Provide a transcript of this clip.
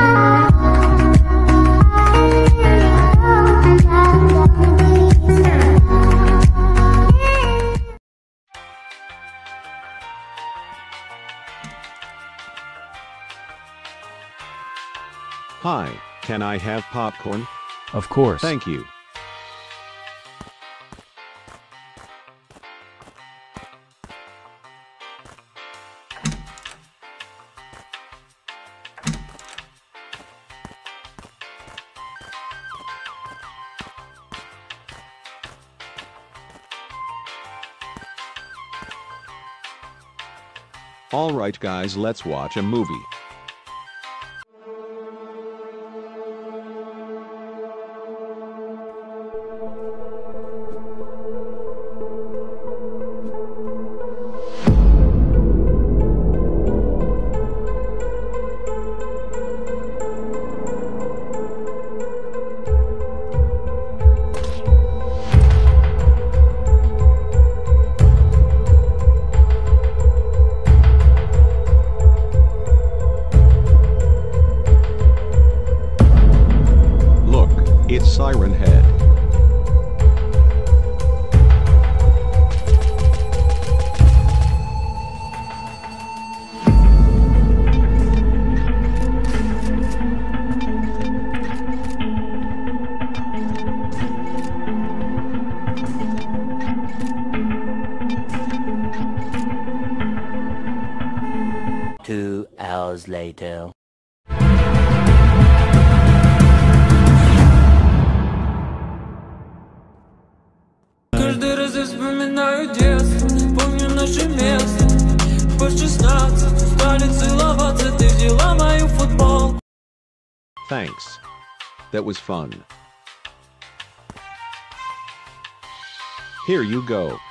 Hi, can I have popcorn? Of course. Thank you. Alright guys, let's watch a movie. It's Siren Head. Two hours later. Каждый раз я вспоминаю детство, помню наше место. По 16 стали целоваться, ты взяла мою футболку. Thanks. That was fun. Here you go.